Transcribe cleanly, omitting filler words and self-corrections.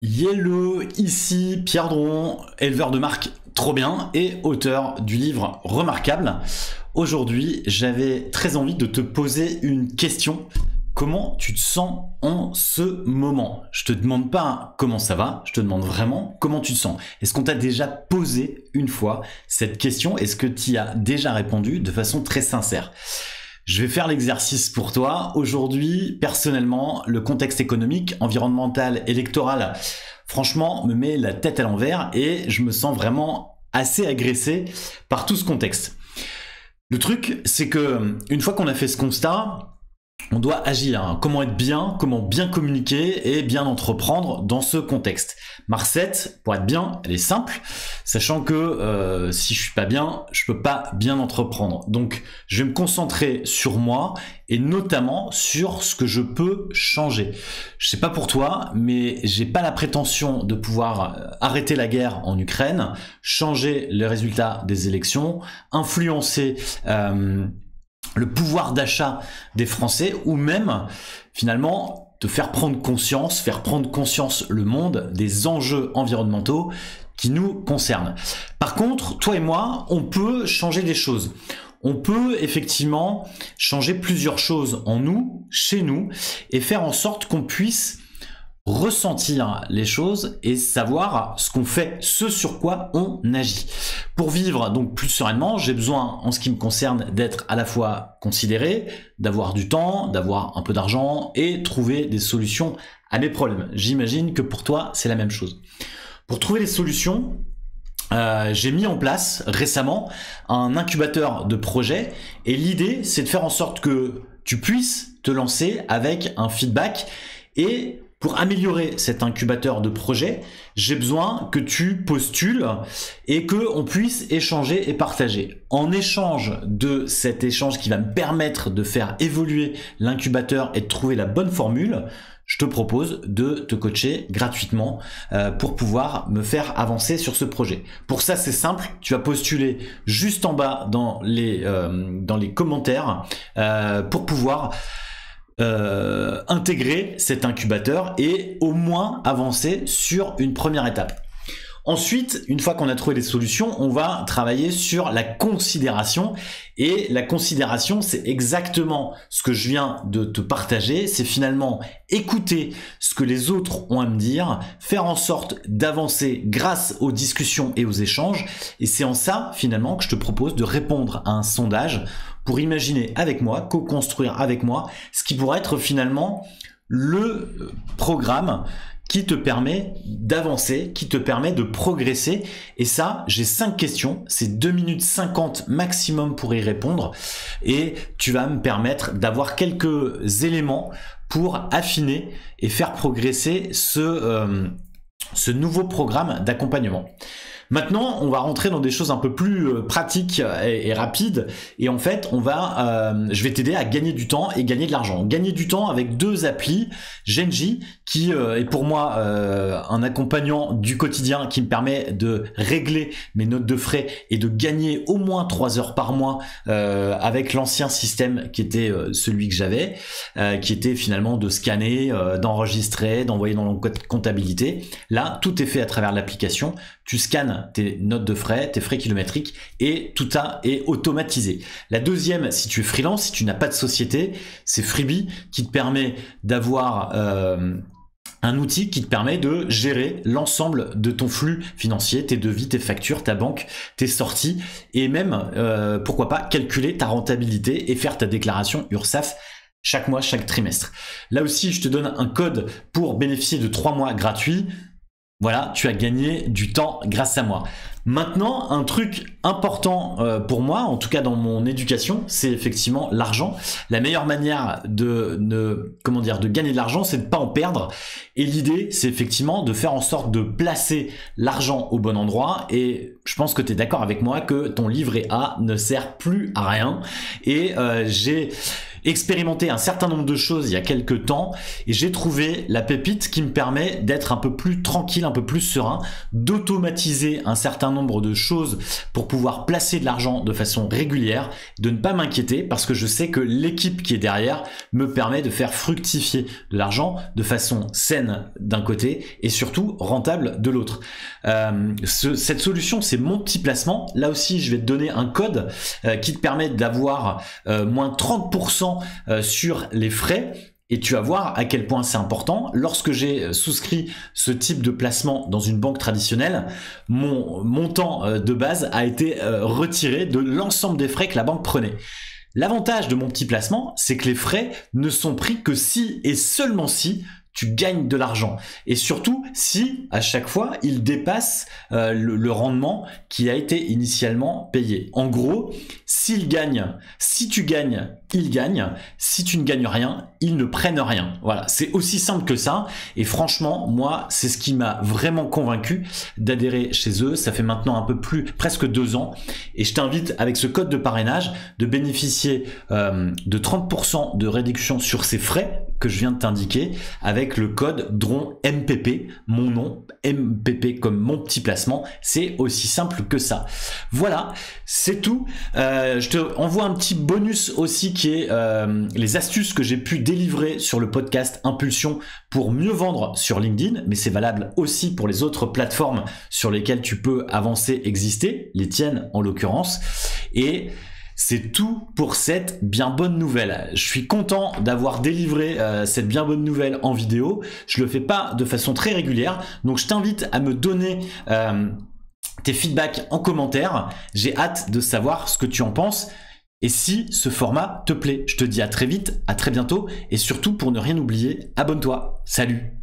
Yellow, ici Pierre Dron, éleveur de marque trop bien et auteur du livre remarquable. Aujourd'hui, j'avais très envie de te poser une question. Comment tu te sens en ce moment? Je te demande pas comment ça va, je te demande vraiment comment tu te sens. Est-ce qu'on t'a déjà posé une fois cette question? Est-ce que tu y as déjà répondu de façon très sincère? Je vais faire l'exercice pour toi. Aujourd'hui, personnellement, le contexte économique, environnemental, électoral, franchement, me met la tête à l'envers et je me sens vraiment assez agressé par tout ce contexte. Le truc, c'est que une fois qu'on a fait ce constat, on doit agir. Comment être bien, comment bien communiquer et bien entreprendre dans ce contexte. Ma recette, pour être bien, elle est simple, sachant que si je suis pas bien, je peux pas bien entreprendre. Donc, je vais me concentrer sur moi et notamment sur ce que je peux changer. Je sais pas pour toi, mais j'ai pas la prétention de pouvoir arrêter la guerre en Ukraine, changer les résultats des élections, influencer le pouvoir d'achat des Français ou même finalement te faire prendre conscience le monde des enjeux environnementaux qui nous concernent. Par contre, toi et moi, on peut changer des choses. On peut effectivement changer plusieurs choses en nous, chez nous, et faire en sorte qu'on puisse ressentir les choses et savoir ce qu'on fait, ce sur quoi on agit. Pour vivre donc plus sereinement, j'ai besoin, en ce qui me concerne, d'être à la fois considéré, d'avoir du temps, d'avoir un peu d'argent et trouver des solutions à mes problèmes. J'imagine que pour toi, c'est la même chose. Pour trouver les solutions, j'ai mis en place récemment un incubateur de projets et l'idée, c'est de faire en sorte que tu puisses te lancer avec un feedback. Et pour améliorer cet incubateur de projet, j'ai besoin que tu postules et qu'on puisse échanger et partager. En échange de cet échange qui va me permettre de faire évoluer l'incubateur et de trouver la bonne formule, je te propose de te coacher gratuitement pour pouvoir me faire avancer sur ce projet. Pour ça, c'est simple, tu vas postuler juste en bas dans les commentaires pour pouvoir intégrer cet incubateur et au moins avancer sur une première étape. Ensuite, une fois qu'on a trouvé les solutions, on va travailler sur la considération. Et la considération, c'est exactement ce que je viens de te partager. C'est finalement écouter ce que les autres ont à me dire, faire en sorte d'avancer grâce aux discussions et aux échanges. Et c'est en ça, finalement, que je te propose de répondre à un sondage pour imaginer avec moi, co-construire avec moi, ce qui pourrait être finalement le programme qui te permet d'avancer, qui te permet de progresser. Et ça, j'ai 5 questions, c'est 2 minutes 50 maximum pour y répondre. Et tu vas me permettre d'avoir quelques éléments pour affiner et faire progresser ce nouveau programme d'accompagnement. Maintenant, on va rentrer dans des choses un peu plus pratiques et rapides. Et en fait, je vais t'aider à gagner du temps et gagner de l'argent. Gagner du temps avec 2 applis. Genji, qui est pour moi un accompagnant du quotidien qui me permet de régler mes notes de frais et de gagner au moins 3 heures par mois avec l'ancien système qui était celui que j'avais, qui était finalement de scanner, d'enregistrer, d'envoyer dans la comptabilité. Là, tout est fait à travers l'application. Tu scannes tes notes de frais, tes frais kilométriques et tout ça est automatisé. La deuxième, si tu es freelance, si tu n'as pas de société, c'est Freebie qui te permet d'avoir un outil qui te permet de gérer l'ensemble de ton flux financier, tes devis, tes factures, ta banque, tes sorties et même, pourquoi pas, calculer ta rentabilité et faire ta déclaration URSSAF chaque mois, chaque trimestre. Là aussi, je te donne un code pour bénéficier de 3 mois gratuits. Voilà, tu as gagné du temps grâce à moi. Maintenant, un truc important pour moi, en tout cas dans mon éducation, c'est effectivement l'argent. La meilleure manière de gagner de l'argent, c'est de ne pas en perdre. Et l'idée, c'est effectivement de faire en sorte de placer l'argent au bon endroit. Et je pense que tu es d'accord avec moi que ton livret A ne sert plus à rien. Et expérimenté un certain nombre de choses il y a quelques temps et j'ai trouvé la pépite qui me permet d'être un peu plus tranquille, un peu plus serein, d'automatiser un certain nombre de choses pour pouvoir placer de l'argent de façon régulière, de ne pas m'inquiéter parce que je sais que l'équipe qui est derrière me permet de faire fructifier de l'argent de façon saine d'un côté et surtout rentable de l'autre. Cette solution, c'est Mon Petit Placement. Là aussi, je vais te donner un code qui te permet d'avoir moins 30% sur les frais. Et tu vas voir à quel point c'est important. Lorsque j'ai souscrit ce type de placement dans une banque traditionnelle, mon montant de base a été retiré de l'ensemble des frais que la banque prenait. L'avantage de Mon Petit Placement, c'est que les frais ne sont pris que si et seulement si tu gagnes de l'argent. Et surtout, si à chaque fois, il dépasse le rendement qui a été initialement payé. En gros, si tu gagnes, ils gagnent. Si tu ne gagnes rien, ils ne prennent rien. Voilà, c'est aussi simple que ça. Et franchement, moi, c'est ce qui m'a vraiment convaincu d'adhérer chez eux. Ça fait maintenant un peu plus, presque 2 ans. Et je t'invite, avec ce code de parrainage, de bénéficier de 30% de réduction sur ces frais que je viens de t'indiquer avec le code DRON MPP, mon nom, MPP comme Mon Petit Placement. C'est aussi simple que ça. Voilà, c'est tout. Je te envoie un petit bonus aussi qui est les astuces que j'ai pu délivrer sur le podcast Impulsion pour mieux vendre sur LinkedIn, mais c'est valable aussi pour les autres plateformes sur lesquelles tu peux avancer, exister, les tiennes en l'occurrence. Et c'est tout pour cette bien bonne nouvelle. Je suis content d'avoir délivré cette bien bonne nouvelle en vidéo. Je le fais pas de façon très régulière, donc je t'invite à me donner tes feedbacks en commentaire. J'ai hâte de savoir ce que tu en penses et si ce format te plaît. Je te dis à très vite, à très bientôt et surtout pour ne rien oublier, abonne-toi. Salut!